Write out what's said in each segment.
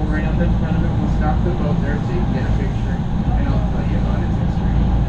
pull right up in front of it. We'll stop the boat there so you can get a picture, and I'll tell you about its history.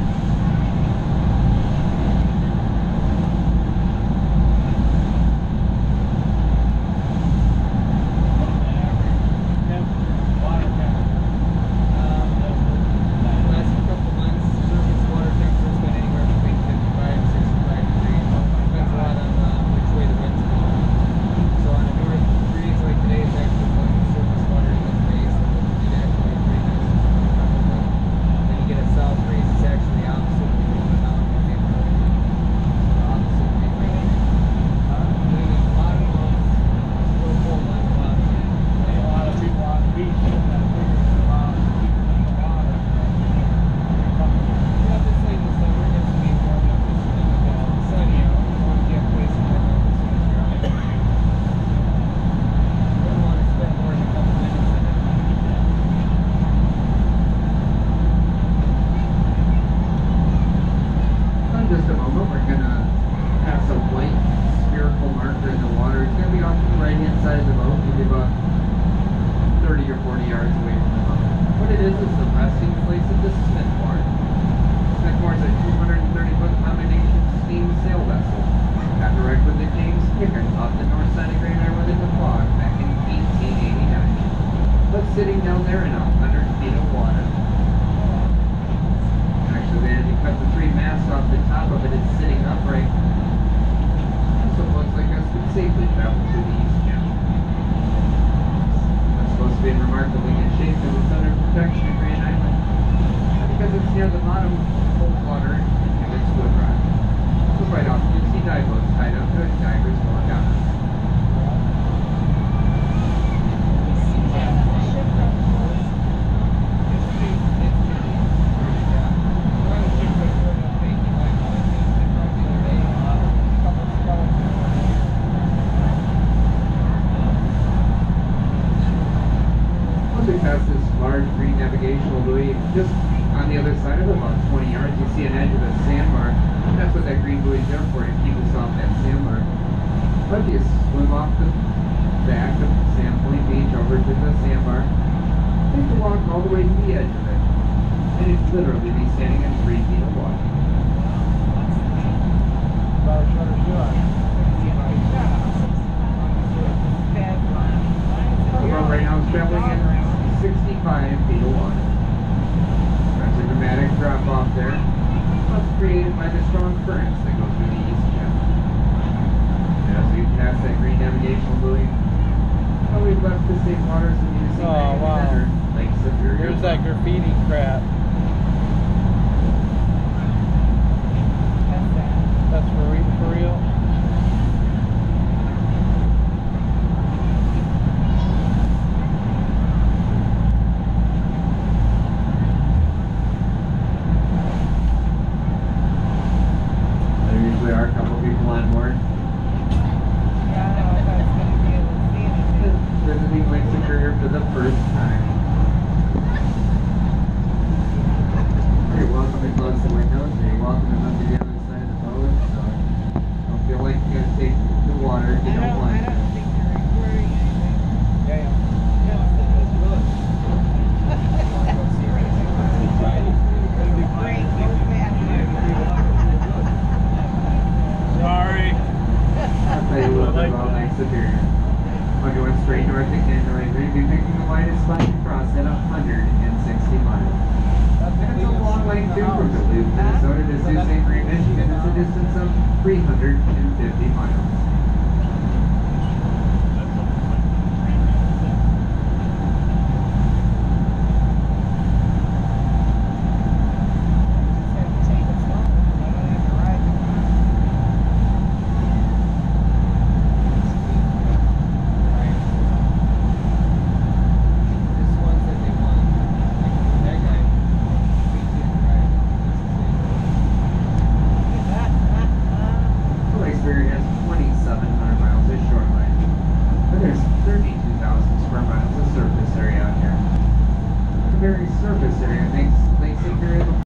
In just a moment, we're going to pass a white spherical marker in the water. It's going to be off to the right-hand side of the boat, maybe about 30 or 40 yards away from the boat. What it is the resting place of the Smithmore. Smithmore is a 230-foot combination steam sail vessel. Got direct with the James Pickard off the north side of Great Island in the fog back in 1889. But sitting down there in 100 feet of water. Actually, they had to cut the 3 masts off the top of it. It's sitting upright. So folks like us could safely travel to the East Channel. It's supposed to be in remarkably good shape because it's under protection of Grand Island. And because it's near the bottom of cold water and it's wood rock. So quite often you see dive boats tied up to it, divers going down it. Past this large green navigational buoy, just on the other side of it, about 20 yards, you see an edge of a sandbar. That's what that green buoy is there for, to keep us off that sandbar. But you swim off the back of Sandpoint Beach over to the sandbar, take the walk all the way to the edge of it, and you'd literally be standing in 3 feet of water. About a shorter shore. Well, right now it's traveling in 65 feet of water. That's a dramatic drop off there. That's created by the strong currents that go through the East Channel. As we pass that green navigational buoy, we've left the safe waters of Munising Lake Superior. Here's that graffiti crap. That's for real? There are a couple people on board. Visiting Lake Superior for the first time. You're welcome to close the windows. You're welcome to look to the other side of the boat. So don't feel like you're going to take the water if you don't want to. I don't think they're recording anything. Yeah. Sorry. I'll tell you a little bit about Lake Superior. We're going straight north again. We're going to be picking the widest line across at 160 miles. And it's a long way too from Duluth, Minnesota to Sault Ste. Marie, Michigan. It's a distance of 350 miles. Very surface area makes Lake Superior